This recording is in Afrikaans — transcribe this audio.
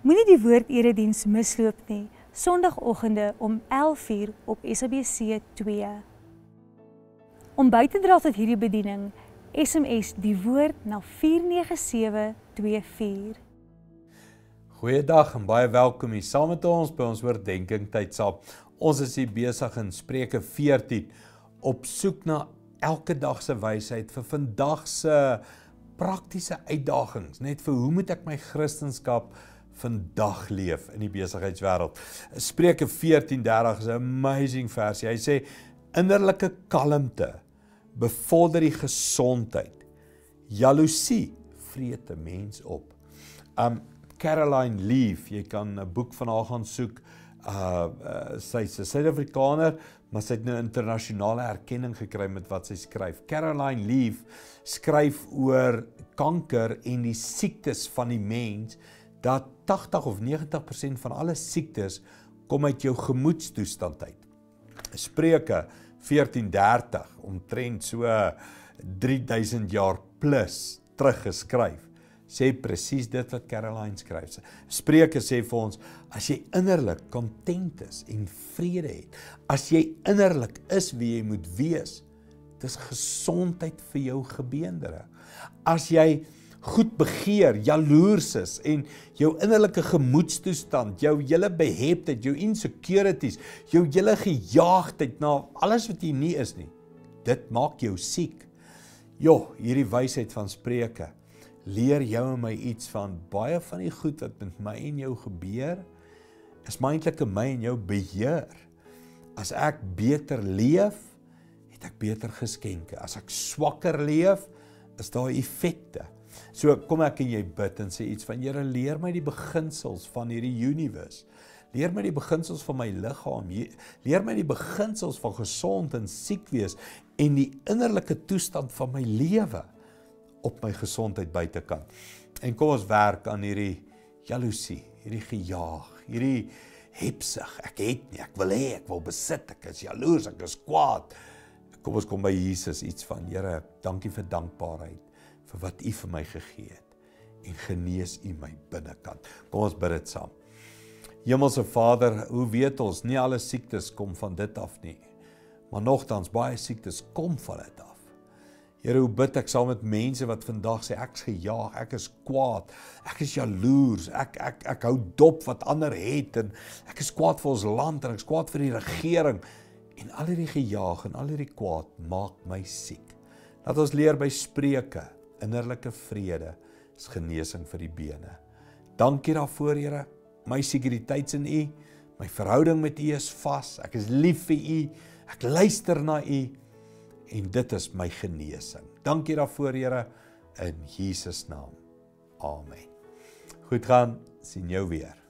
Moenie die woord-erediens misloop nie, Sondagoggende om 11:00 op SABC 2. Om by te dra tot hierdie bediening, SMS die woord na 49724. Goeiedag en baie welkom hier saam met ons by ons oordeenking tyd saam. Ons is hier besig in Spreuke 14 op soek na elke dag se wysheid vir vandag se praktiese uitdagings, net vir hoe moet ek my Christendom vandag leef in die besigheidswêreld. Spreuke 14:30 is 'n amazing versie. Hy sê innerlike kalmte bevorder die gesondheid. Jaloesie vreet 'n mens op. Caroline Leaf, jy kan 'n boek van haar gaan soek. Sy's 'n Suid-Afrikaner, maar sy het nou internasionale erkenning gekry met wat sy skryf. Caroline Leaf skryf oor kanker en die siektes van die mens, dat 80 of 90% van alle siektes kom uit jou gemoedstoestand uit. Spreuke 14:30, omtrent so 3000 jaar plus teruggeskryf, sê presies dit wat Caroline skryf. Spreuke sê vir ons, as jy innerlik content is en vrede het, as jy innerlik is wie jy moet wees, dis gesondheid vir jou gebeendere. As jy goed begeer, jaloers is en jou innerlike gemoedstoestand, jou hele beheptheid, jou insecurities, jou hele gejaagdheid na alles wat jy nie is nie, dit maak jou siek. Hierdie wysheid van Spreuke leer jou en my iets van baie van die goed wat met my en jou gebeur, is maar eintlik in my en jou beheer. As ek beter leef, het ek beter geskenke. As ek swakker leef, is daar effekte. So kom ek en jy bid en sê iets van, Here, leer my die beginsels van hierdie universe. Leer my die beginsels van my liggaam. Leer my die beginsels van gesond en siek wees en die innerlike toestand van my lewe op my gesondheid buitekant. En kom ons werk aan hierdie jaloesie, hierdie gejaag, hierdie hepsig. Ek het nie, ek wil hê, ek wil besit, ek is jaloers, ek is kwaad. Kom ons kom by Jesus iets van, Here, dankie vir dankbaarheid, vir wat U vir my gegee het, en genees U my binnekant. Kom ons bid dit saam. Hemelse Vader, hoe weet ons, nie alle siektes kom van dit af nie, maar nogtans baie siektes kom van dit af. Here, hoe bid ek saam met mense wat vandag sê, ek is gejaag, ek is kwaad, ek is jaloers, ek hou dop wat ander het, en ek is kwaad vir ons land, en ek is kwaad vir die regering, en al hierdie gejaag en al hierdie kwaad maak my siek. Laat ons leer by Spreuke, innerlike vrede is genesing vir die bene. Dankie daarvoor, Here, my sekuriteit in U, my verhouding met U is vas, ek is lief vir U, ek luister na U, en dit is my genesing. Dankie daarvoor, Here, in Jesus naam. Amen. Goed gaan, sien jou weer.